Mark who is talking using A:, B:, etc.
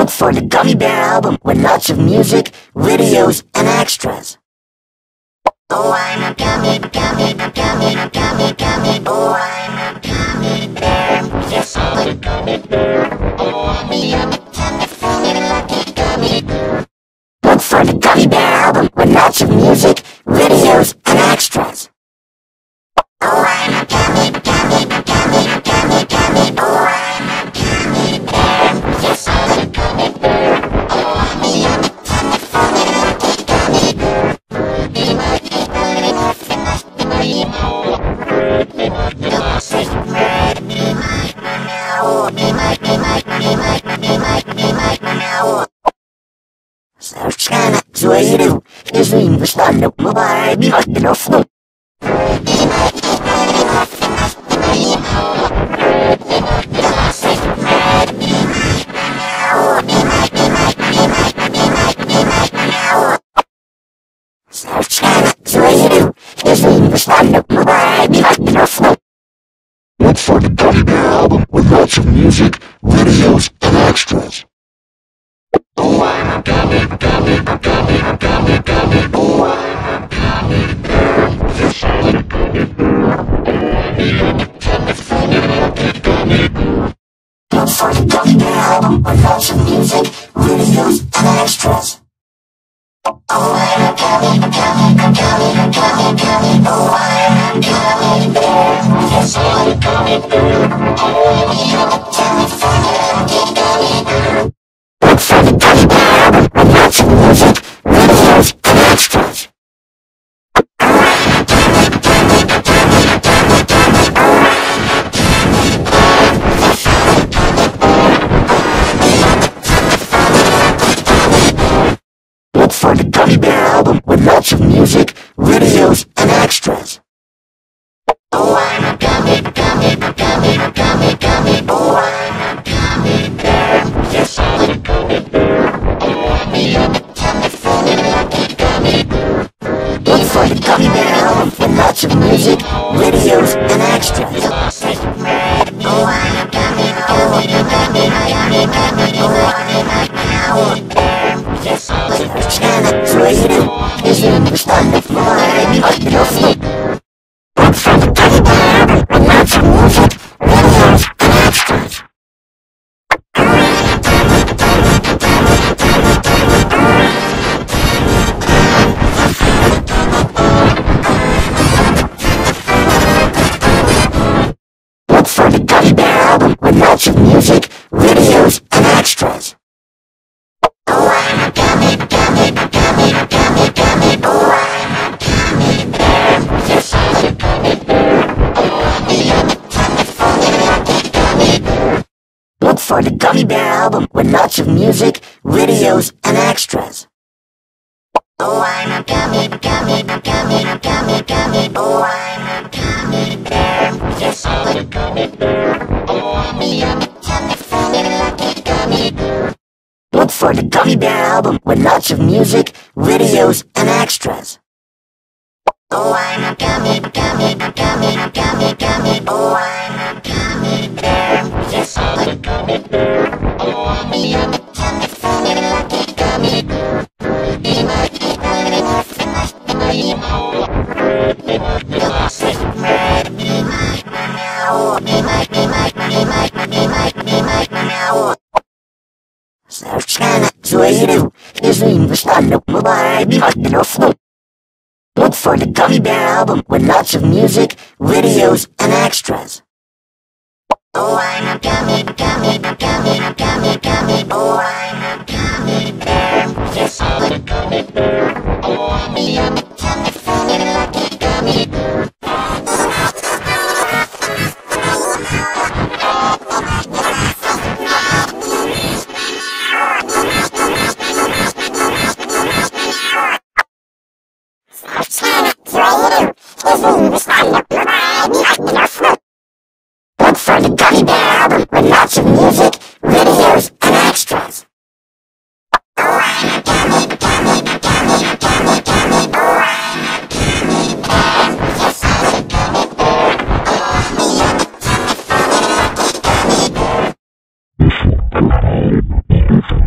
A: Look for the Gummy Bear album with lots of music, videos, and extras. Oh, I'm a gummy, gummy, gummy, gummy, gummy. Oh, I'm a gummy bear. Yes, I'm a gummy bear. Oh, I'm a yummy, tender, funny, lucky gummy bear. Look for the Gummy Bear album with lots of music, videos, and extras. Oh, I'm a gummy, gummy, gummy, gummy, gummy. Oh, I'm a gummy bear. Yes, I'm a gummy bear. Oh, I'm a yummy, tender, funny, lucky gummy bear. Be my Sarchana, Zuairu, Izim, Vistano, Mobile, Bimakinofu. Sarchana, Zuairu, Izim, Vistano, Mobile, Bimakinofu. Look for the Gummy Bear album with lots of music, videos, and extras. Oh, I'm a gummy, gummy, gummy, gummy, gummy. Oh, I'm a gummy bear. Yes, I'm a gummy bear. Oh, I'm a yummy, tender, funny, lucky gummy bear. Look for the Gummy Bear album with lots of music, videos, and extras. Oh, I'm a gummy, gummy, gummy, gummy, gummy. Oh, I'm a gummy bear. Yes, I'm a gummy bear. Oh, I'm a yummy, tender, funny, lucky gummy bear. Look for the Gummy Bear album with lots of music, videos, and extras. Look for the Gummy Bear album with lots of music, videos, and extras. Oh, I'm a gummy, gummy, gummy, gummy, gummy. Oh, I'm a gummy bear. Yes, I'm a gummy bear. Oh, I'm a yummy, tender, funny, lucky gummy bear. Look for the Gummy Bear album with lots of music, videos, and extras. Oh, I'm a gummy, oh, I'm a gummy, I'm a gummy, oh, I'm a bear. Yes, I'm a Sarchana, Zuairu, Izim, Vistano, Mobile, Bimakinofu. Look for the Gummy Bear album with lots of music, videos, and extras. Look for the Gummy Bear album with lots of music, videos, and extras. Oh, I'm a gummy, gummy, gummy, gummy, gummy. Oh, I'm a gummy bear. Yes, I'm a gummy bear. Oh, I'm a yummy, tender, funny, lucky gummy bear. Look for the Gummy Bear album with lots of music, videos, and extras. Oh, I'm a gummy, gummy, gummy, gummy, gummy. Oh, I'm a gummy bear. Yes, I'm a gummy bear. Oh, I'm a yummy, tender, funny, lucky gummy bear. Look for the Gummy Bear album with lots of music, videos, and extras. Oh, I'm a gummy, gummy, gummy, gummy, gummy. Oh, I'm a gummy bear. Yes, I'm a gummy bear. Oh, I'm a yummy, tender, funny, lucky gummy bear. Be my Sarchana, Zuairu, Izim, Vistano, Mobile, Bimakinofu. Look for the Gummy Bear album with lots of music, videos, and extras. Oh, I'm a gummy, gummy, gummy, gummy, gummy. Oh, I'm a gummy bear. Yes, I'm a gummy bear. Oh, I'm a yummy, tender, funny, lucky gummy bear. Look for the Gummy Bear album with lots of music, videos, and extras. Oh, I'm a gummy, gummy, gummy, gummy, gummy. Oh, I'm a gummy bear. Yes, I'm a gummy bear. Oh, I'm a yummy, tender, funny, lucky gummy bear.